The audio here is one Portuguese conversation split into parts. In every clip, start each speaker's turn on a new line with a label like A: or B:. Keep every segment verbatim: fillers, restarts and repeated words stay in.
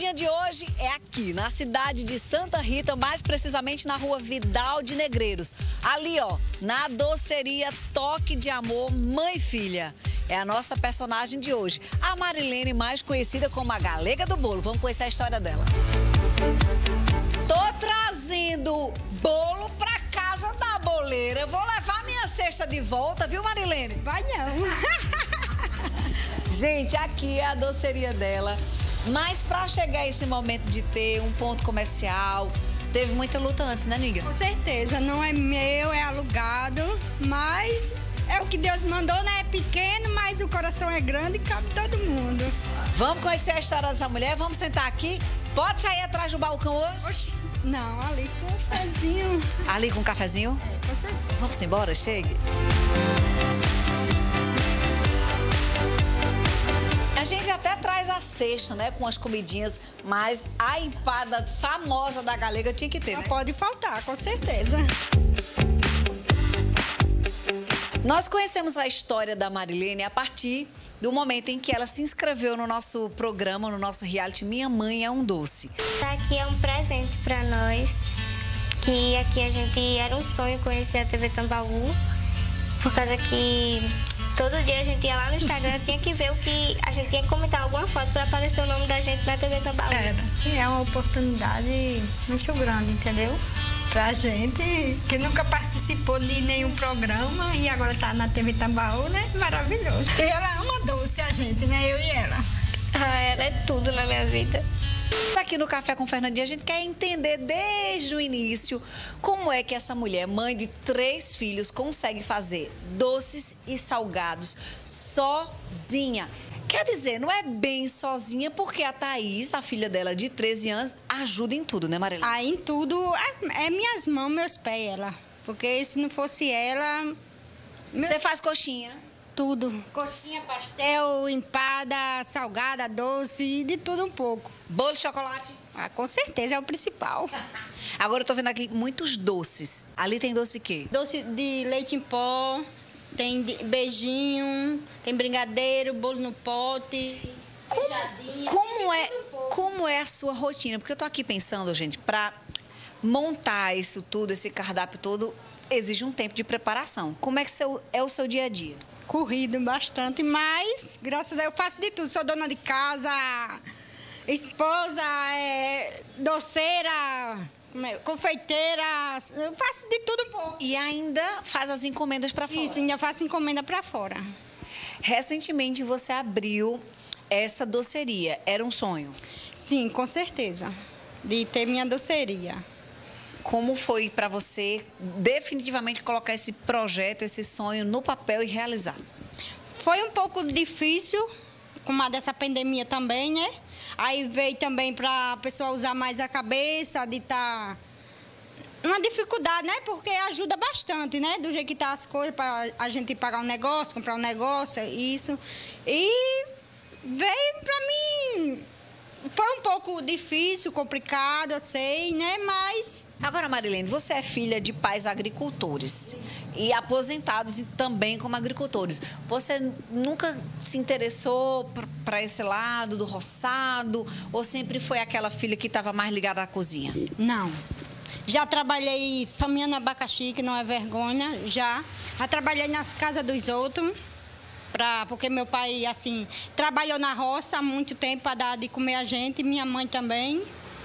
A: Fernandinha de hoje é aqui, na cidade de Santa Rita, mais precisamente na rua Vidal de Negreiros. Ali, ó, na doceria Toque de Amor Mãe e Filha. É a nossa personagem de hoje, a Marilene, mais conhecida como a Galega do Bolo. Vamos conhecer a história dela. Tô trazendo bolo pra casa da boleira. Vou levar minha cesta de volta, viu, Marilene?
B: Vai não.
A: Gente, aqui é a doceria dela. Mas para chegar a esse momento de ter um ponto comercial, teve muita luta antes, né, amiga?
B: Com certeza, não é meu, é alugado, mas é o que Deus mandou, né? É pequeno, mas o coração é grande e cabe todo mundo.
A: Vamos conhecer a história dessa mulher, vamos sentar aqui. Pode sair atrás do balcão hoje?
B: Oxi, não, ali com um cafezinho.
A: Ali com um cafezinho?
B: É, com certeza.
A: Vamos embora, chegue. A gente até traz a cesta, né, com as comidinhas, mas a empada famosa da Galega tinha que ter,
B: Não
A: né?
B: pode faltar, com certeza.
A: Nós conhecemos a história da Marilene a partir do momento em que ela se inscreveu no nosso programa, no nosso reality Minha Mãe é um Doce.
C: Aqui é um presente para nós, que aqui a gente era um sonho conhecer a T V Tambaú, por causa que todo dia a gente ia lá no Instagram, tinha que ver o que a gente tinha que comentar alguma foto para aparecer o nome da gente na T V Tambaú.
B: Era. É uma oportunidade muito grande, entendeu? Pra gente que nunca participou de nenhum programa e agora tá na T V Tambaú, né? Maravilhoso. E ela ama doce, a gente, né? Eu e ela.
C: Ah, ela é tudo na minha vida.
A: Aqui no Café com Fernandinha, a gente quer entender desde o início como é que essa mulher, mãe de três filhos, consegue fazer doces e salgados sozinha. Quer dizer, não é bem sozinha, porque a Thaís, a filha dela de treze anos, ajuda em tudo, né, Marilene?
B: Ah, em tudo, é, é minhas mãos, meus pés, ela. Porque se não fosse ela... meu-
A: Você faz coxinha?
B: Tudo. Coxinha, pastel, empada, salgada, doce, de tudo um pouco.
A: Bolo de chocolate?
B: Ah, com certeza, é o principal.
A: Agora eu tô vendo aqui muitos doces. Ali tem doce o quê?
B: Doce de leite em pó, tem de- beijinho, tem brigadeiro, bolo no pote.
A: Como,
B: beijadinha,
A: como,
B: tem
A: é,
B: tudo um pouco.
A: como é a sua rotina? Porque eu tô aqui pensando, gente, pra montar isso tudo, esse cardápio todo, exige um tempo de preparação. Como é que seu, é o seu dia a dia?
B: Corrido bastante, mas graças a Deus eu faço de tudo. Sou dona de casa, esposa, é, doceira, como é, confeiteira, eu faço de tudo um pouco.
A: E ainda faz as encomendas para fora.
B: Isso, ainda faço encomenda para fora.
A: Recentemente você abriu essa doceria. Era um sonho.
B: Sim, com certeza, de ter minha doceria.
A: Como foi para você definitivamente colocar esse projeto, esse sonho no papel e realizar?
B: Foi um pouco difícil, com uma dessa pandemia também, né? Aí veio também para a pessoa usar mais a cabeça, de estar... Tá uma dificuldade, né? Porque ajuda bastante, né? Do jeito que tá as coisas, para a gente pagar um negócio, comprar um negócio, isso. E veio para mim... Foi um pouco difícil, complicado, eu sei, né? Mas...
A: Agora, Marilene, você é filha de pais agricultores e aposentados e também como agricultores. Você nunca se interessou para esse lado do roçado ou sempre foi aquela filha que estava mais ligada à cozinha?
B: Não. Já trabalhei sameando abacaxi, que não é vergonha, já. Já trabalhei nas casas dos outros, pra, porque meu pai, assim, trabalhou na roça há muito tempo para dar de comer a gente, minha mãe também.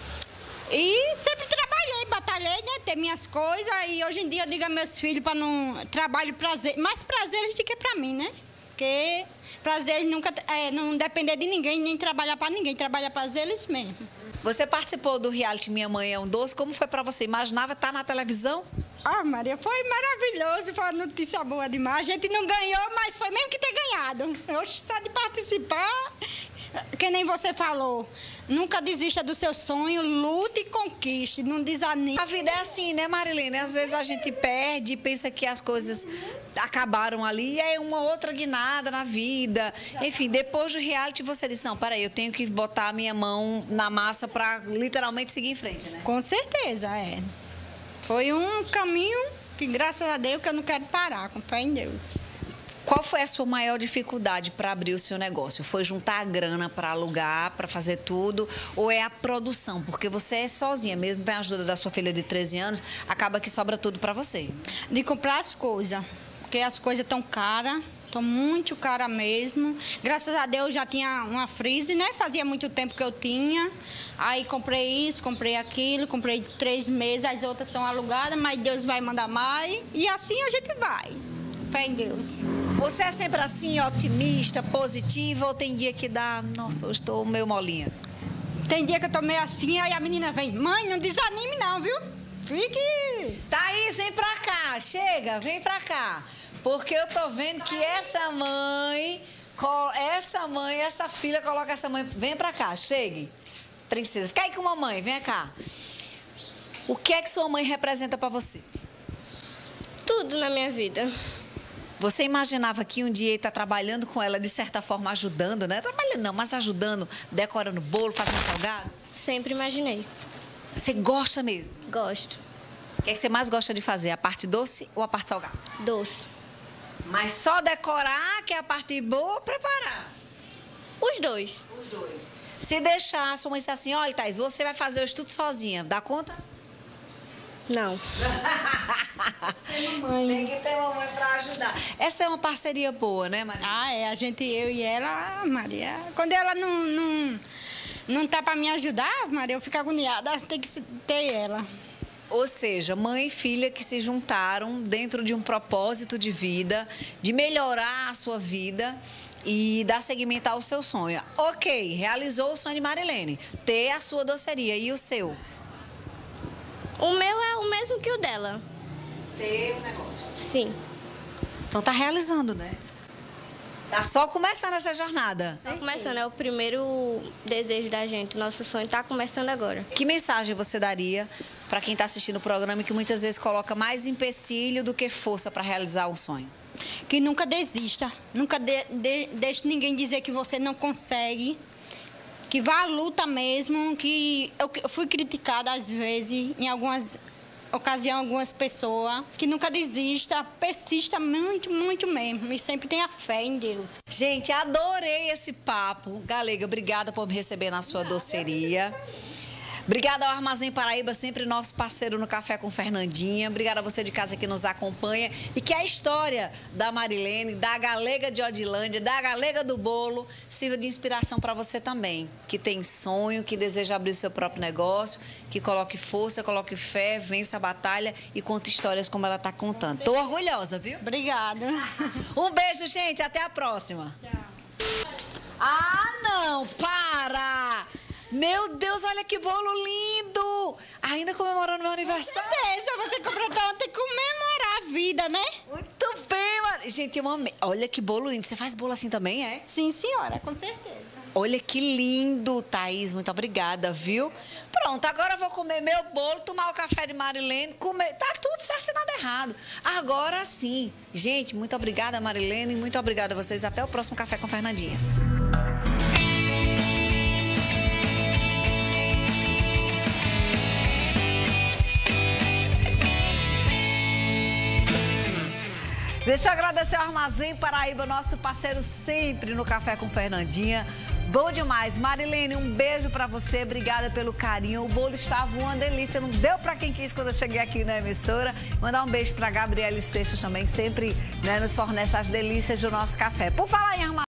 B: E sempre trabalhei, batalhei, né? Ter minhas coisas. E hoje em dia eu digo a meus filhos para não... Trabalho prazer. Mais prazer do que para mim, né? Porque prazer nunca... É, não depender de ninguém, nem trabalhar para ninguém. Trabalhar para eles mesmo.
A: Você participou do reality Minha Mãe é um Doce. Como foi para você? Imaginava estar na televisão?
B: Ah, Maria, foi maravilhoso. Foi uma notícia boa demais. A gente não ganhou, mas foi mesmo que ter ganhado. Eu só de participar... Que nem você falou, nunca desista do seu sonho, lute e conquiste, não desanime.
A: A vida é assim, né, Marilene? Às vezes a gente perde e pensa que as coisas acabaram ali e é uma outra guinada na vida. Enfim, depois do reality você disse, não, peraí, eu tenho que botar a minha mão na massa para literalmente seguir em frente, né?
B: Com certeza, é. Foi um caminho que, graças a Deus, que eu não quero parar, com fé em Deus.
A: Qual foi a sua maior dificuldade para abrir o seu negócio? Foi juntar a grana para alugar, para fazer tudo, ou é a produção? Porque você é sozinha, mesmo tem a ajuda da sua filha de treze anos, acaba que sobra tudo para você.
B: De comprar as coisas, porque as coisas estão caras, estão muito caras mesmo. Graças a Deus já tinha uma freezer, né? Fazia muito tempo que eu tinha. Aí comprei isso, comprei aquilo, comprei três meses, as outras são alugadas, mas Deus vai mandar mais. E assim a gente vai. Fé em Deus.
A: Você é sempre assim, otimista, positiva, ou tem dia que dá, nossa, eu estou meio molinha?
B: Tem dia que eu tô meio assim, aí a menina vem, mãe, não desanime não, viu? Fique...
A: Thaís, vem pra cá, chega, vem pra cá. Porque eu tô vendo que essa mãe, essa mãe, essa filha coloca essa mãe, vem pra cá, chegue. Princesa, fica aí com a mamãe, vem cá. O que é que sua mãe representa pra você?
C: Tudo na minha vida.
A: Você imaginava que um dia ia estar trabalhando com ela, de certa forma, ajudando, né? Trabalhando não, mas ajudando, decorando bolo, fazendo salgado?
C: Sempre imaginei.
A: Você gosta mesmo?
C: Gosto.
A: O que é que você mais gosta de fazer? A parte doce ou a parte salgada?
C: Doce.
A: Mas só decorar, que é a parte boa, ou preparar?
C: Os dois.
A: Os dois. Se deixar, sua mãe disse assim, olha, Thaís, você vai fazer hoje tudo sozinha, dá conta?
C: Não.
A: Tem que ter mamãe pra ajudar. Essa é uma parceria boa, né, Maria?
B: Ah, é, a gente, eu e ela, Maria, quando ela não, não, não tá pra me ajudar, Maria, eu fico agoniada, tem que ter ela.
A: Ou seja, mãe e filha que se juntaram dentro de um propósito de vida, de melhorar a sua vida e dar seguimento ao seu sonho. Ok, realizou o sonho de Marilene, ter a sua doceria. E o seu?
C: O meu é o mesmo que o dela.
A: Ter o negócio.
C: Sim.
A: Então tá realizando, né? Tá só começando essa jornada.
C: Tá começando, é o primeiro desejo da gente. O nosso sonho tá começando agora.
A: Que mensagem você daria para quem está assistindo o programa e que muitas vezes coloca mais empecilho do que força para realizar um sonho?
B: Que nunca desista, nunca de, de, deixe ninguém dizer que você não consegue, que vá à luta mesmo, que eu, eu fui criticada às vezes, em algumas ocasiões, algumas pessoas, que nunca desista, persista muito, muito mesmo, e sempre tenha fé em Deus.
A: Gente, adorei esse papo. Galega, obrigada por me receber na sua doceria. Obrigada ao Armazém Paraíba, sempre nosso parceiro no Café com Fernandinha. Obrigada a você de casa que nos acompanha e que a história da Marilene, da Galega de Odilândia, da Galega do Bolo, sirva de inspiração para você também, que tem sonho, que deseja abrir o seu próprio negócio, que coloque força, coloque fé, vença a batalha e conte histórias como ela está contando. Tô orgulhosa, viu?
B: Obrigada.
A: Um beijo, gente. Até a próxima. Tchau. Ah, não! Para! Meu Deus, olha que bolo lindo! Ainda comemorando meu aniversário.
B: Com certeza, você comprou tanto, tem que comemorar a vida, né?
A: Muito bem, Maria. Gente, eu amei. Olha que bolo lindo. Você faz bolo assim também, é?
B: Sim, senhora, com certeza.
A: Olha que lindo, Thaís. Muito obrigada, viu? Pronto, agora eu vou comer meu bolo, tomar o café de Marilene, comer. Tá tudo certo e nada errado. Agora sim. Gente, muito obrigada, Marilene. Muito obrigada a vocês. Até o próximo Café com Fernandinha. Deixa eu agradecer ao Armazém Paraíba, nosso parceiro sempre no Café com Fernandinha. Bom demais. Marilene, um beijo pra você. Obrigada pelo carinho. O bolo estava uma delícia. Não deu pra quem quis quando eu cheguei aqui na emissora. Mandar um beijo pra Gabriele Seixas também, sempre, né, nos fornece as delícias do nosso café. Por falar em Armazém.